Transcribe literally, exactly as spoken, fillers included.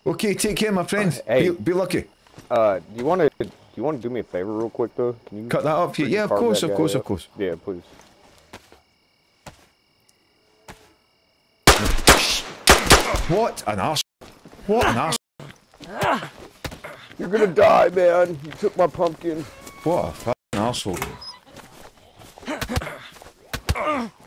Okay, take care, my friend. Uh, hey. Be, be lucky. Uh, do you want to do you want to do me a favor real quick though? Can you cut that up here? Yeah, of course, of course, up? of course. Yeah, please. What an arse! What an arse! You're gonna die, man. You took my pumpkin. What a fucking arsehole.